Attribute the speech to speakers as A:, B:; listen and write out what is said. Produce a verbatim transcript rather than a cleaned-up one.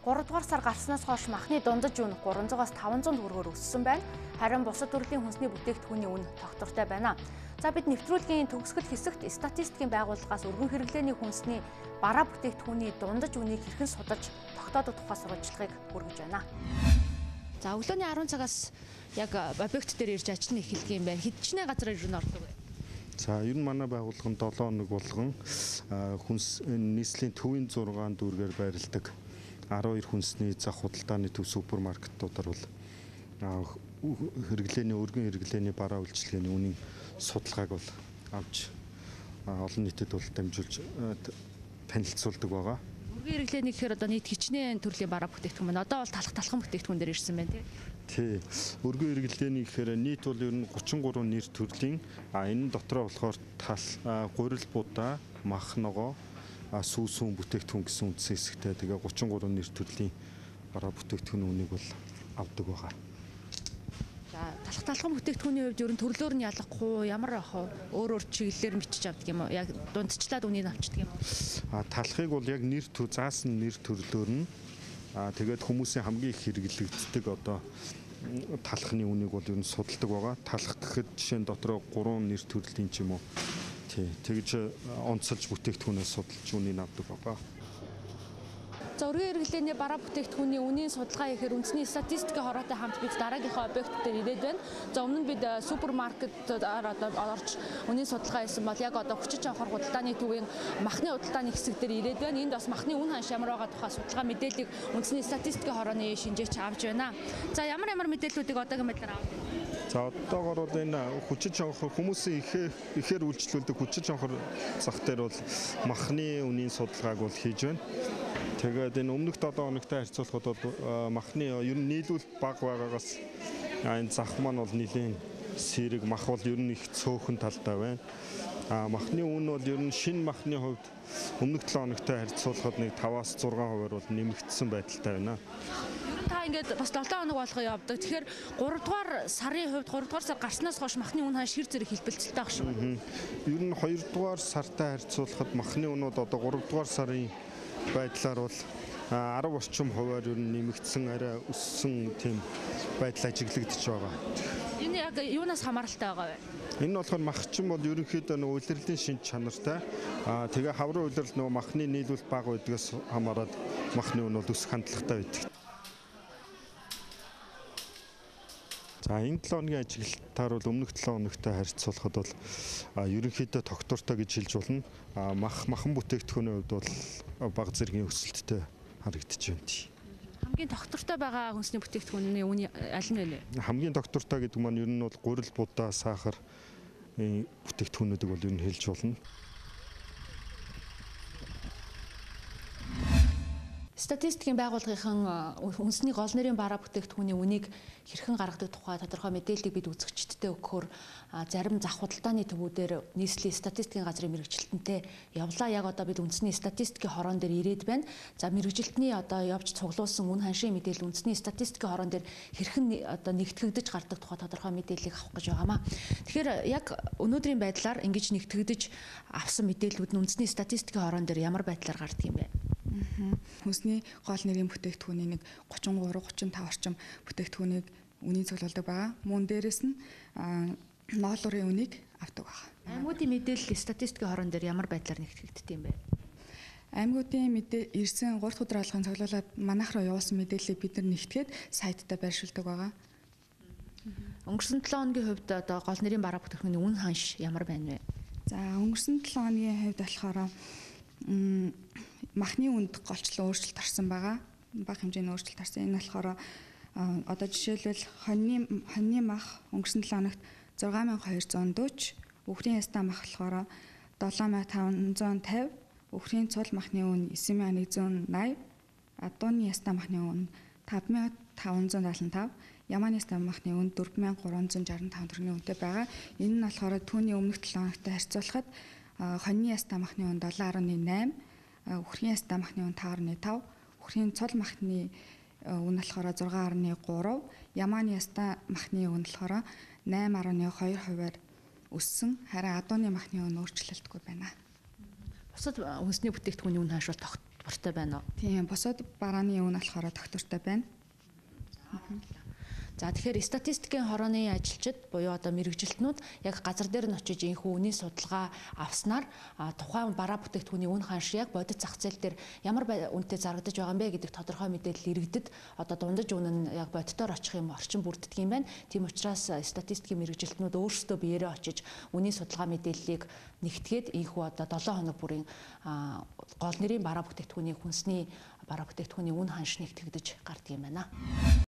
A: гуравдугаар сар гарснаас хойш махны дундаж үн гуранзаагаас таван зуун төгрөгөөр өссөн байна. Харин бусад төрлийн хүнсний бүтээгдэхүүний үн тогтвортой байна. За бид нэвтрүүлгийн төгсгөл хэсэгт статистикийн байгууллагаас өргөн хэрэглээний хүнсний бараа бүтээгдэхүүний дундаж үнийг хэрхэн судалж тогтоодох тухай сурвалжлагыг хүргэж байна. За өглөөний арван цагаас яг объект дээр ирж ажиллана эхэлдэг юм байна. Хэдчнээ газар ирнэ ордог вэ?
B: За ер нь манай байгууллага нь долоо хоног болгон хүнс нийслэлийн төвийн зургаан дүүргээр байрладаг арван хоёр хүнсний зах худалдааны төв супермаркетуудаар бол хэрэглээний өргөн хэрэглээний бараа үйлчилгээний үнийн судалгааг бол авч олон нийтэд бол дамжуулж танилцуулдаг байгаа.
A: Өргөн хэрэглээний гэхээр одоо нийт хичнээн төрлийн бараа бүтээгдэхүүн байна. Одоо бол талх талхан бүтээгдэхүүн дээр ирсэн байна тий.
B: Тий. Өргөн хэрэглээний гэхээр нийт бол ер нь гучин гурван нэр төрлийн а энэ дотроо болохоор тал гурил будаа, мах ногоо, сүүсүүн бүтээгдэхүүн гэсэн үндсэн хэсэгтэй тэгээ гучин гурван нэр төрлийн бараа бүтээгдэхүүний үнийг бол авдаг байгаа.
A: За талх талхан бүтээгдэхүүний хувьд ер нь төрлөөр нь ялгахгүй ямар ах вэ? Өөр өөр чиглэлээр бичиж авдаг юм уу? Яг дундчлаад үнийг авчдаг юм уу?
B: А талхыг бол яг нэр төр заасан нэр төрлөөр нь а тэгээд хүмүүсийн хамгийн их хэрэглэгддэг одоо талхны үнийг бол ер нь судалдаг байгаа. Талх гэхэд жишээ нь дотроо гурван нэр төрлийн ч юм уу. Тий. Тэгж онцолж бүтээгдэхүүнээс судалж үнийг авдаг байгаа.
A: За өргөн хэрэглээний бараа бүтээгдэхүүний үнийн судалгаа хийхээр үндэсний статистикийн хороотой хамт бид дараагийнхаа объект дээр ирээд байна. За өмнө нь бид супермаркетээр одоо орж үнийн судалгаа хийсэн бол яг одоо хүчит чанхар худалдааны төвийн махны худалдааны хэсэг дээр ирээд байна. Энд бас махны үн ханш ямар байгаа тухай судалгаа мэдээллийг үндэсний статистикийн хорооны шинжээч авч байна. За ямар ямар мэдээллүүдийг одоогийн байдлаар авах вэ?
B: За одоогоор бол энэ хүчит чанхар хүмүүсийн ихээр ихээр үйлчлүүлдэг хүчит чанхар зах дээр бол махны үнийн судалгааг бол хийж байна. Тэгээд энэ өмнөх долоо хоногтой харьцуулахад бол махны ер нь нийлүүлэлт бага байгаагаас энэ зах маань бол нэлийн сэрэг мах бол ер нь их цөөхөн талтай байна. А махны үн бол ер нь шинэ махны хувьд өмнөх долоо хоногтой харьцуулахад нэг таваас зургаан хувиар бол нэмэгдсэн байдалтай байна.
A: Ер нь та ингээд бас долоо хоног болгоо явдаг. Тэгэхээр гуравдугаар сарын хувьд гуравдугаар сар гарснаас хойш махны үн ханш хэр зэрэг хэлбэлцэлтэй баг шүү.
B: Ер нь хоёрдугаар сартай харьцуулахад махны үнүүд одоо гуравдугаар сарын байдлаар бол арав орчим хувиар ер нь нэмэгдсэн арай өссөн тийм байдал ажиглагдаж байгаа.
A: Энэ яг юунаас хамааралтай байгаа вэ?
B: Энэ нь болохоор махчин бол ерөнхийдөө нөгөө улирлын шинж чанартай. Аа тэгээ хаврын улирал нөгөө махны нийлүүлэлт бага байдгаас хамаарат махны үн бол өсөх хандлагатай байдаг. За энэ долоо хоногийн ажиглалтаар бол өмнөх долоо хоногтой харьцуулахад бол ерөнхийдөө тогтвортой гэж хэлж болно. Мах махан бүтээгдэхүүний хувьд бол бага зэргийн өсөлттэй харагдаж байна.
A: Хамгийн тогтвортой байгаа хүнсний бүтээгдэхүүний үн аль нь вэ?
B: Хамгийн тогтвортой гэдэг маань ер нь бол гурил будаа, сахар бүтээгдэхүүнүүдийг бол ер нь хэлж болно.
A: Статистикийн байгууллагын үндэсний гол нэрийн бараа бүтээгдэхүүний үнийг хэрхэн гаргадаг тухай тодорхой мэдээллийг бид үзэгчдэд өгөхөөр зарим зах худалдааны төвүүдээр нийслэлийн статистикийн газрын мэргэжилтэнтэй явлаа. Яг одоо бид үндэсний статистикийн хороон дээр ирээд байна. За мэргэжилтний одоо явж цуглуулсан үн ханшийн мэдээлэл үндэсний статистикийн хороон дээр хэрхэн одоо нэгтгэгдэж гардаг тухай тодорхой мэдээллийг авах гэж байгаамаа. Тэгэхээр яг өнөөдрийн байдлаар ингэж нэгтгэгдэж авсан мэдээллүүд нь үндэсний статистикийн хороон дээр ямар байдлаар гардаг юм бэ?
C: Хүнсний гол нэрийн бүтээгдэхүүний нэг гучин гурав гучин тав орчим бүтээгдэхүүнийг үнийн цуглуулдаг байгаа. Мөн дээрэс нь ноолуурын үнийг авдаг байгаа.
A: Аймагуудын мэдээлэл статистикийн хорон дээр ямар байдлаар нэгтгэгддэг юм бэ?
C: Аймагуудын мэдээ ирсэн гурав дахь өдөр алгын цуглуулад манайх руу явуулсан мэдээллийг бид нар нэгтгээд сайттай байршуулдаг байгаа.
A: Өнгөрсөн долоо хоногийн хувьд одоо гол нэрийн бараа бүтээгдэхүүний үн ханш ямар байна вэ?
C: За өнгөрсөн долоо хоногийн хувьд болохоор махны үнд голчлон өөрчлөлт орсон байгаа. Бага хэмжээний өөрчлөлт орсон. Энэ болохоор одоо жишээлбэл хоньны хоньны мах өнгөрсөн долоо хоногт зургаан мянган хоёр зуун дөрвөн, үхрийн ястаа мах болохоор долоон мянган таван зуун тавь, үхрийн цул махны үн эсрэг мянган нэг зуун найман, дууны ястаа махны үн таван мянган таван зуун долоон тавь, ямааны ястаа махны үн дөрвөн мянган гурван зуун шестдесет таван төгрөгийн үнэтэй байгаа. Энэ нь болохоор түүний өмнөх долоо хоногтой харьцуулахад хоньны ястаа махны үн долоон гаруй найман, үхрийн ястаа махны үн таван гаруй тавь, үхрийн цул махны үн болохоор зургаан гаруй гурав, ямааны ястаа махны үн болохоор найман гаруй хоёр хувиар өссөн. Харин адууны махны үн өөрчлөлтгүй байна.
A: Бусад үндэсний бүтээгдэхүүний үн ханш бол тогтвортой байна уу?
C: Тийм, бусад барааны үн болохоор тогтвортой байна.
A: За тэгэхээр статистикийн хорооны ажилчид буюу одоо мэрэгжилтнүүд яг газар дээр нь очиж энэхүү үнийн судалгаа авснаар тухайн бараа бүтээгдэхүүний үн ханш яг бодит зах зээл дээр ямар үнэтэй зарагдаж байгаа юм бэ гэдэг тодорхой мэдээлэл иргэдэд одоо дундаж үнэ нь яг бодитоор очих юм орчин бүрддэг юм байна. Тийм учраас статистикийн мэрэгжилтнүүд өөрсдөө биеэрээ очиж үнийн судалгаа мэдээллийг нэгтгээд энэхүү одоо долоон хоног бүрийн гол нэрийн бараа бүтээгдэхүүний хүнсний бараа бүтээгдэхүүний үн ханш нэгтгэгдэж гардаг юм байна.